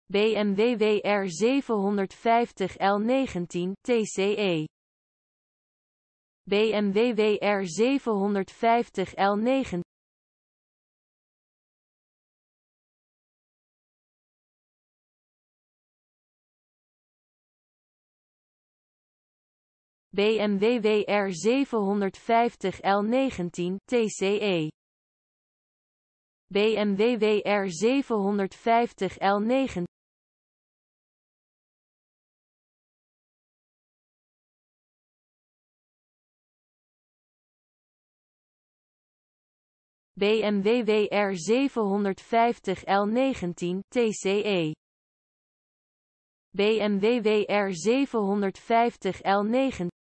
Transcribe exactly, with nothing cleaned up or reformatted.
B M W W R zevenhonderdvijftig L negentien T C E. B M W W R zevenhonderdvijftig L negentien B M W W R zevenhonderdvijftig L negentien T C E. B M W W R zevenhonderdvijftig L negentien B M W W R zevenhonderdvijftig L negentien T C E. B M W W R zevenhonderdvijftig L negentien